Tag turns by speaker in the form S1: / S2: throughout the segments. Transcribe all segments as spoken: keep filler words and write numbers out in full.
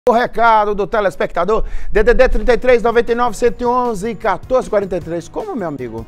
S1: O recado do telespectador, D D D trinta e três, noventa e nove, cento e onze, quatorze, quarenta e três. Como, meu amigo?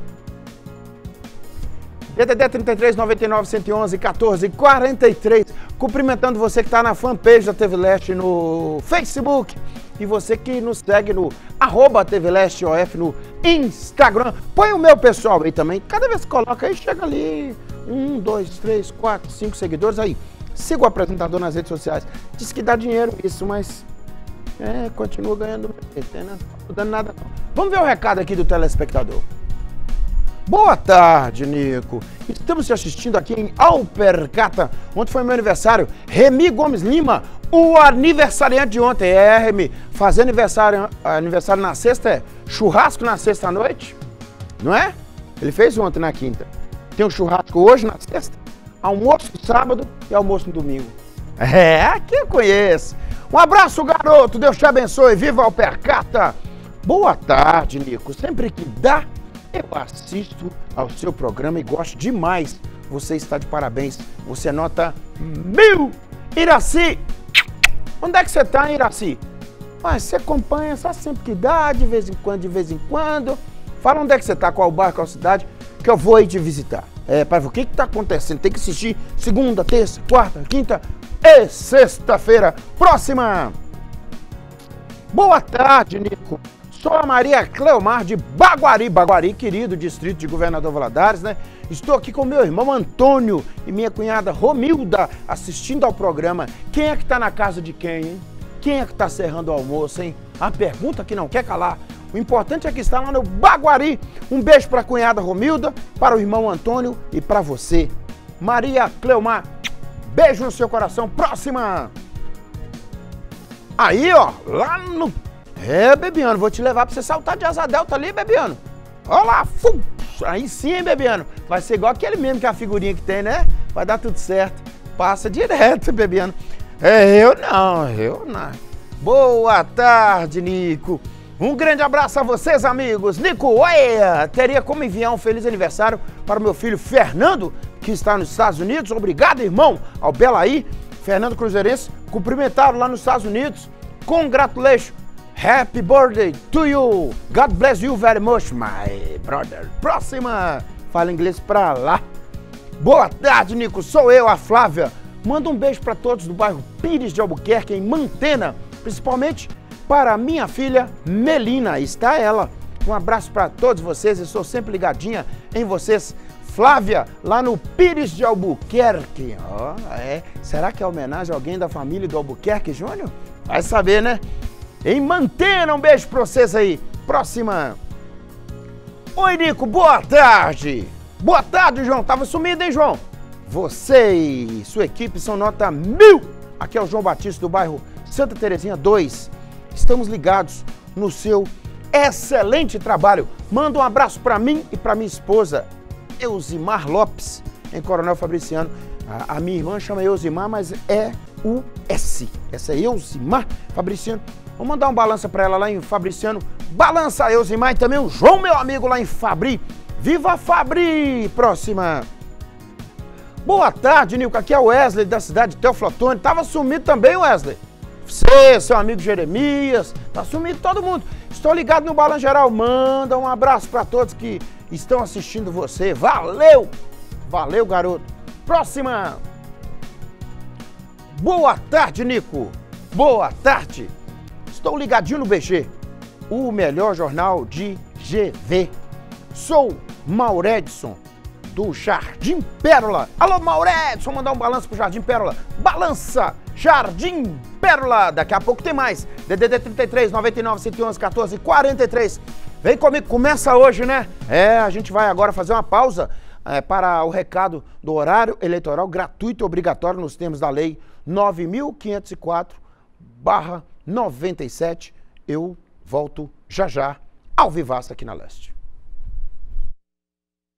S1: D D D trinta e três, noventa e nove, cento e onze, quatorze, quarenta e três. Cumprimentando você que está na fanpage da T V Leste no Facebook e você que nos segue no arroba T V Leste O F no Instagram. Põe o meu pessoal aí também. Cada vez que coloca aí, chega ali um, dois, três, quatro, cinco seguidores aí. Siga o apresentador nas redes sociais. Diz que dá dinheiro isso, mas é, continua ganhando, não tá dando nada não. Vamos ver o recado aqui do telespectador. Boa tarde, Nico. Estamos te assistindo aqui em Alpercata. Ontem foi meu aniversário. Remy Gomes Lima, o aniversariante de ontem. É, Remy, fazer aniversário, aniversário na sexta é churrasco na sexta à noite? Não é? Ele fez ontem na quinta. Tem um churrasco hoje na sexta? Almoço no sábado e almoço no domingo. É, aqui eu conheço. Um abraço, garoto. Deus te abençoe. Viva Alpercata. Boa tarde, Nico. Sempre que dá, eu assisto ao seu programa e gosto demais. Você está de parabéns. Você nota mil. Iraci. Onde é que você está, Iraci? Mas você acompanha só sempre que dá, de vez em quando, de vez em quando. Fala onde é que você está, qual bairro, qual cidade, que eu vou aí te visitar. É, para ver o que está acontecendo. Tem que assistir segunda, terça, quarta, quinta e sexta-feira. Próxima! Boa tarde, Nico. Sou a Maria Cleomar de Baguari, Baguari, querido distrito de Governador Valadares, né? Estou aqui com meu irmão Antônio e minha cunhada Romilda assistindo ao programa. Quem é que está na casa de quem, hein? Quem é que está serrando o almoço, hein? A pergunta que não quer calar. O importante é que está lá no Baguari. Um beijo para a cunhada Romilda, para o irmão Antônio e para você. Maria Cleomar, beijo no seu coração. Próxima! Aí, ó, lá no... É, Bebiano, vou te levar para você saltar de asa delta ali, Bebiano. Olha lá, fum. Aí sim, hein, Bebiano. Vai ser igual aquele mesmo que é a figurinha que tem, né? Vai dar tudo certo. Passa direto, Bebiano. É, eu não, eu não. Boa tarde, Nico. Um grande abraço a vocês, amigos. Nico, ué, teria como enviar um feliz aniversário para o meu filho Fernando, que está nos Estados Unidos. Obrigado, irmão, ao Belaí. Fernando Cruzeirense, cumprimentaram lá nos Estados Unidos. Congratulations. Happy birthday to you. God bless you very much, my brother. Próxima. Fala inglês pra lá. Boa tarde, Nico. Sou eu, a Flávia. Manda um beijo para todos do bairro Pires de Albuquerque, em Mantena. Principalmente para minha filha Melina. Está ela. Um abraço para todos vocês. Eu sou sempre ligadinha em vocês. Flávia, lá no Pires de Albuquerque. Ó, oh, é. Será que é homenagem a alguém da família do Albuquerque, Júnior? Vai saber, né? Em Mantena, um beijo pra vocês aí. Próxima. Oi, Nico, boa tarde. Boa tarde, João. Tava sumido, hein, João? Você e sua equipe são nota mil. Aqui é o João Batista, do bairro Santa Terezinha dois. Estamos ligados no seu excelente trabalho. Manda um abraço pra mim e pra minha esposa, Eusimar Lopes, em Coronel Fabriciano. A, a minha irmã chama Eusimar, mas é U S. Essa é Eusimar Fabriciano. Vou mandar um balança para ela lá em Fabriciano. Balança, Eusimar, e também o João, meu amigo, lá em Fabri. Viva Fabri! Próxima. Boa tarde, Nico. Aqui é o Wesley, da cidade de Teoflotone. Tava sumido também, Wesley. Você, seu amigo Jeremias. Tá sumido todo mundo. Estou ligado no Balanço Geral. Manda um abraço para todos que estão assistindo você. Valeu! Valeu, garoto. Próxima. Boa tarde, Nico. Boa tarde. Estou ligadinho no B G, o melhor jornal de G V. Sou Mauredson, do Jardim Pérola. Alô, Mauredson, mandar um balanço pro Jardim Pérola. Balança, Jardim Pérola. Daqui a pouco tem mais. D D D trinta e três, noventa e nove, cento e onze, quatorze, quarenta e três. Vem comigo, começa hoje, né? É, a gente vai agora fazer uma pausa é, para o recado do horário eleitoral gratuito e obrigatório nos termos da lei nove mil quinhentos e quatro barra noventa e sete. Eu volto já já ao Vivaço aqui na Leste.